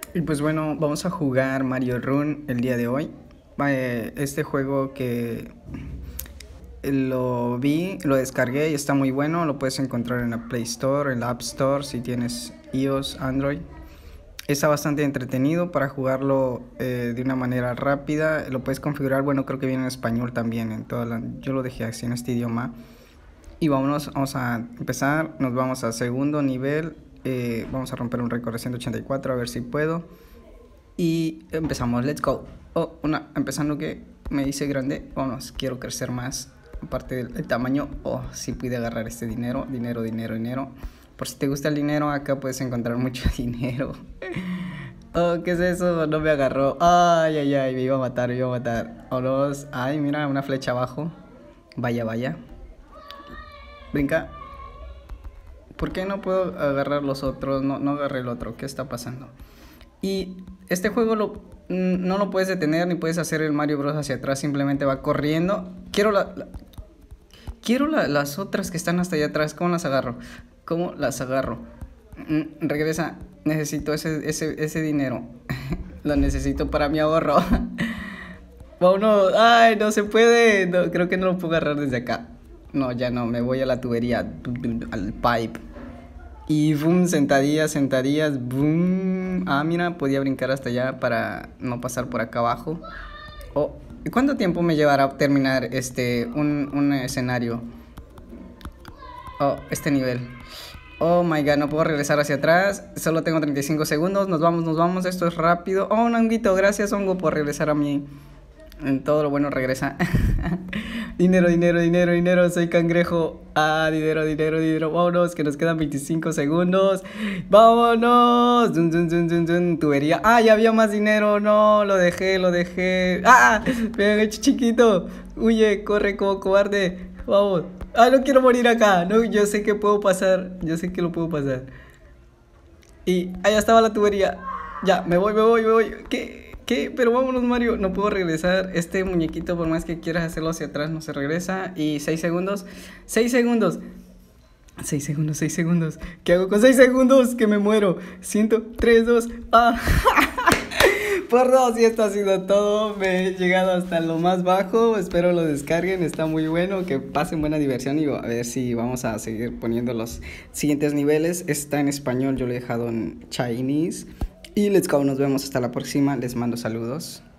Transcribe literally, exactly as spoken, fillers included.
Y pues bueno, vamos a jugar Mario Run el día de hoy. Eh, Este juego que lo vi, lo descargué y está muy bueno. Lo puedes encontrar en la Play Store, en la App Store si tienes iOS, Android. Está bastante entretenido para jugarlo eh, de una manera rápida. Lo puedes configurar, bueno, creo que viene en español también. En toda la, yo lo dejé así en este idioma. Y vámonos, vamos a empezar. Nos vamos a segundo nivel. Eh, vamos a romper un récord de ciento ochenta y cuatro, a ver si puedo. Y empezamos, let's go. Oh, una, empezando que me dice grande. Vámonos, quiero crecer más. Aparte del el tamaño, oh, sí pude agarrar este dinero. Dinero, dinero, dinero. Por si te gusta el dinero, acá puedes encontrar mucho dinero. Oh, ¿qué es eso? No me agarró. Ay, ay, ay, me iba a matar, me iba a matar. Vámonos. Ay, mira, una flecha abajo. Vaya, vaya. Brinca. ¿Por qué no puedo agarrar los otros? No, no agarré el otro. ¿Qué está pasando? Y este juego lo, no lo puedes detener ni puedes hacer el Mario Bros hacia atrás. Simplemente va corriendo. Quiero la, la quiero la, las otras que están hasta allá atrás. ¿Cómo las agarro? ¿Cómo las agarro? Mm, regresa. Necesito ese, ese, ese dinero. Lo necesito para mi ahorro. Vámonos. Ay, no se puede. No, creo que no lo puedo agarrar desde acá. No, ya no. Me voy a la tubería. Al pipe. Y boom, sentadillas, sentadillas, boom. Ah, mira, podía brincar hasta allá para no pasar por acá abajo. Oh, ¿cuánto tiempo me llevará a terminar este, un, un escenario? Oh, este nivel. Oh my god, no puedo regresar hacia atrás. Solo tengo treinta y cinco segundos. Nos vamos, nos vamos. Esto es rápido. Oh, un honguito. Gracias, hongo, por regresar a mí. En todo lo bueno regresa. Dinero, dinero, dinero, dinero. Soy cangrejo. Ah, dinero, dinero, dinero. Vámonos, que nos quedan veinticinco segundos. Vámonos. Dun, dun, dun, dun, dun. Tubería. Ah, ya había más dinero. No, lo dejé, lo dejé. Ah, me han hecho chiquito. Huye, corre como cobarde. Vamos. Ah, no quiero morir acá. No, yo sé que puedo pasar. Yo sé que lo puedo pasar. Y allá estaba la tubería. Ya, me voy, me voy, me voy. ¿Qué? ¿Qué? Pero vámonos, Mario. No puedo regresar. Este muñequito, por más que quieras hacerlo hacia atrás, no se regresa. Y seis segundos. seis segundos. seis segundos, seis segundos. ¿Qué hago con seis segundos? Que me muero. Ciento, tres, dos. Ah. Por dos, y esto ha sido todo. Me he llegado hasta lo más bajo. Espero lo descarguen. Está muy bueno. Que pasen buena diversión. Y a ver si vamos a seguir poniendo los siguientes niveles. Está en español. Yo lo he dejado en Chinese. Y let's go. Nos vemos hasta la próxima. Les mando saludos.